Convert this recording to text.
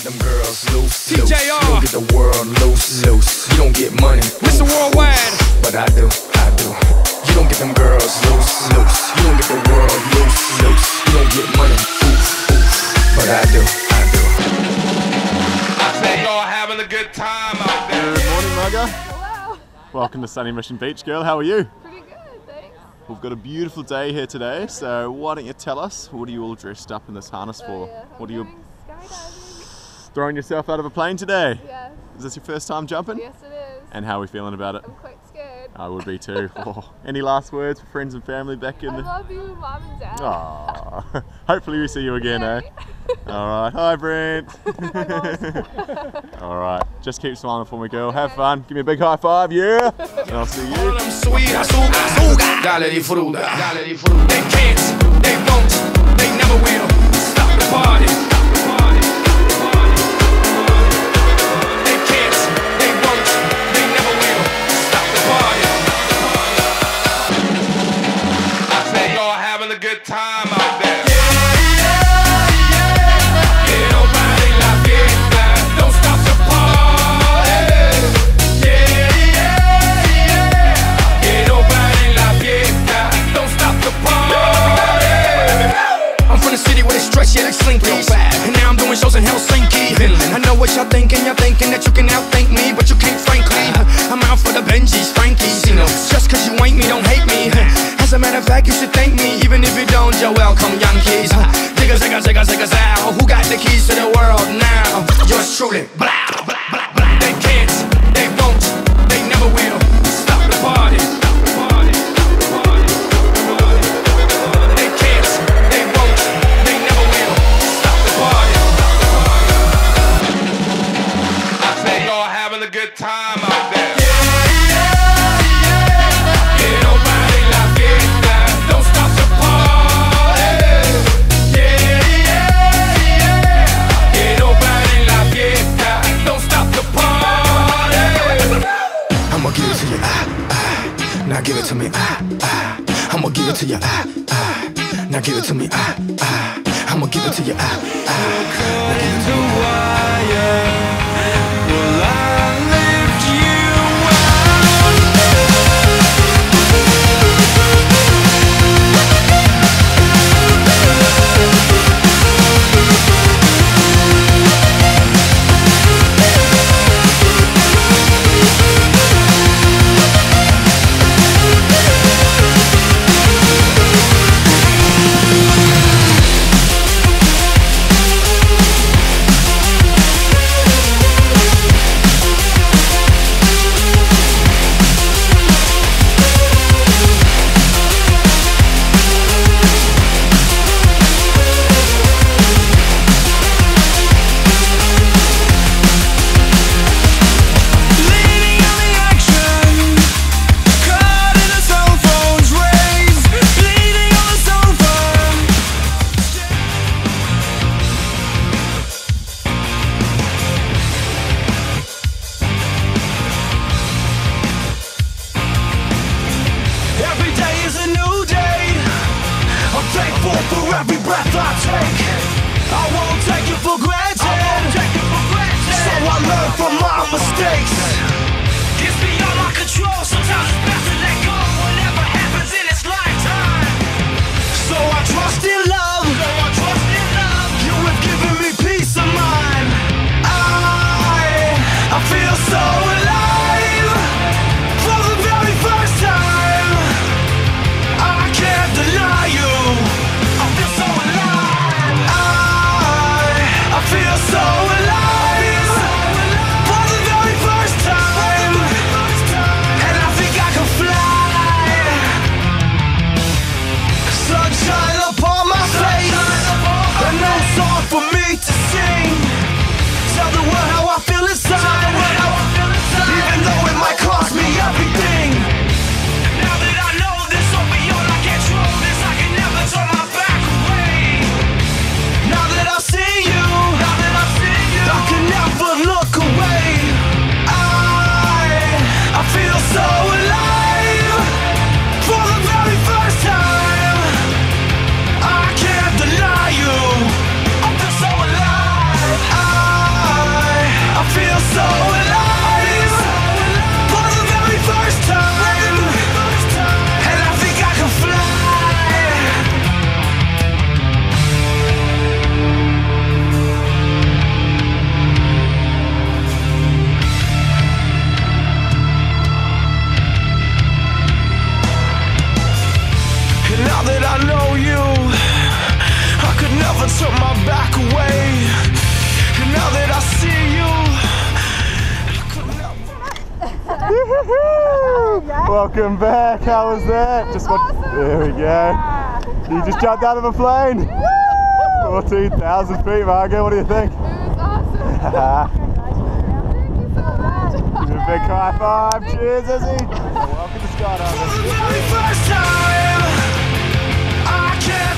them girls loose, TJR. loose. You don't get the world loose, loose. You don't get money, Mr. Worldwide. but I do. You don't get them girls loose, loose. You don't get the world loose, loose. You don't get money, but I do. I say y'all having a good time out there. Good morning, Marga. Hello. Welcome to Sunny Mission Beach, girl. How are you? Pretty good, thanks. We've got a beautiful day here today, so why don't you tell us, what are you all dressed up in this harness for? What are you Skydiving. throwing yourself out of a plane today? Yes. Is this your first time jumping? Yes, it is. And how are we feeling about it? I'm quite scared. I would be too. Oh, any last words for friends and family back in I the... love you, Mom and Dad. Aww. Hopefully we see you again, eh? Yay. Alright, hi Brent. Alright, just keep smiling for me, girl. Have fun. Give me a big high five, yeah? And I'll see you. Them sweet azúcar. Dale di fruta. Dale di fruta. They can't, they won't, they never will stop the party. They can't, they won't, they never will stop the party. I say y'all having a good time out there. Yeah, like Slinky. And now I'm doing shows in Helsinki. I know what y'all thinking that you can outthink me, but you can't, frankly. I'm out for the Benjis, Frankies, you know. Just cause you ain't me, don't hate me. As a matter of fact, you should thank me, even if you don't, you're welcome, Yankees. Zigga, zigga, zigga, zigga, zow. Who got the keys to the world now? Yours truly. Blah, blah, blah, blah. They can't, they won't, they never will stop the party. Having a good time out there. Don't stop the party. Nobody la fiesta. Don't stop the party. I'ma give it to you, now give it to me, I'ma give it to you, now give it to me, I'ma give it to you, now give it to me. For every breath I take, I won't take it for granted. So I learn from my mistakes. It's beyond my control. Sometimes it's best to let go. Whatever happens in its lifetime. So I trust in love. You have given me peace of mind. I feel so alive for the very first time. I can't deny you. I feel so alive for the very first time. Welcome back. How was that? Just what? Awesome. There we go. You just jumped out of a plane. 14,000 feet, Margaret. What do you think? It was awesome. Thank you so much. Give me a big high five. Cheers, Izzy. Welcome to skydiving. For the very first time, I can't